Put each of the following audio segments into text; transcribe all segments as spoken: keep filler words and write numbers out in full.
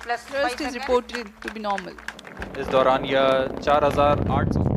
Plus Thrust is reported to be normal. इस दौरान यह चार हजार आठ सौ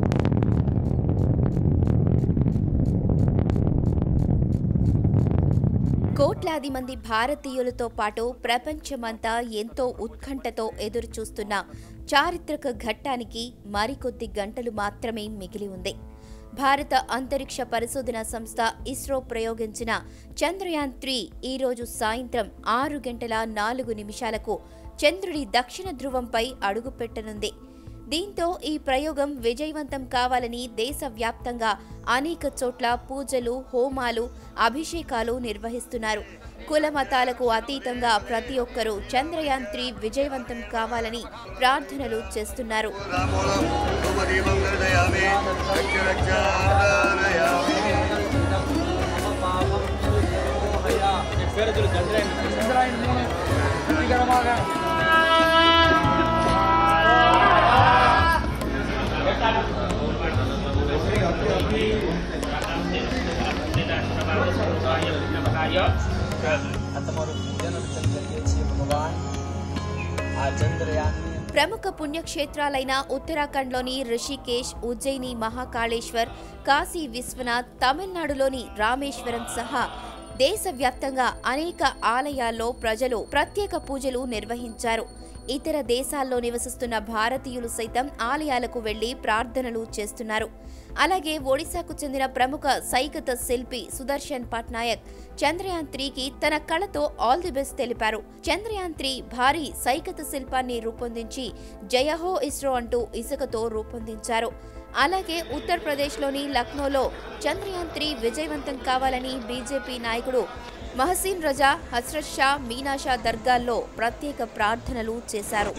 కోట్లాది మంది భారతీయులతో పాటు ప్రపంచమంతా ఎంతో ఉత్కంఠతో ఎదురుచూస్తున్న చారిత్రక ఘట్టానికి మరికొద్ది గంటలు మాత్రమే మిగిలి ఉంది. భారత అంతరిక్ష పరిశోధన సంస్థ ఇస్రో ప్రయోగించిన చంద్రయాన్ త్రీ ఈరోజు సాయంత్రం ఆరు గంటల నాలుగు నిమిషాలకు చంద్రుడి దక్షిణ ధ్రువంపై అడుగుపెట్టనుంది. దీంతో ఈ ప్రయోగం విజయవంతం కావాలని దేశవ్యాప్తంగా అనేక చోట్ల పూజలు, హోమాలు, అభిషేకాలు నిర్వహిస్తున్నారు. కుల మతాలకు అతీతంగా ప్రతి ఒక్కరూ చంద్రయాన్ త్రీ విజయవంతం కావాలని ప్రార్థనలు చేస్తున్నారు. ప్రముఖ పుణ్యక్షేత్రాలైన ఉత్తరాఖండ్లోని రిషికేశ్, ఉజ్జయిని మహాకాళేశ్వర్, కాశీ విశ్వనాథ్, తమిళనాడులోని రామేశ్వరం సహా దేశవ్యాప్తంగా అనేక ఆలయాల్లో ప్రజలు ప్రత్యేక పూజలు నిర్వహించారు. ఇతర దేశాల్లో నివసిస్తున్న భారతీయులు సైతం ఆలయాలకు వెళ్లి ప్రార్థనలు చేస్తున్నారు. అలాగే ఒడిశాకు చెందిన ప్రముఖ సైకత శిల్పి సుదర్శన్ పట్నాయక్ చంద్రయాన్ త్రీకి తన కళతో ఆల్ ది బెస్ట్ తెలిపారు. చంద్రయాన్ త్రీ భారీ సైకత శిల్పాన్ని రూపొందించి జయహో ఇస్రో అంటూ ఇసుకతో రూపొందించారు. అలాగే ఉత్తరప్రదేశ్లోని లక్నోలో చంద్రయాన్ త్రీ విజయవంతం కావాలని బీజేపీ నాయకుడు మహసీన్ రజా, హస్రత్ షా, మీనాషా దర్గాల్లో ప్రత్యేక ప్రార్థనలు చేశారు.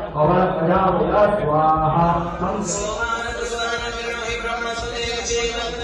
स्वाहा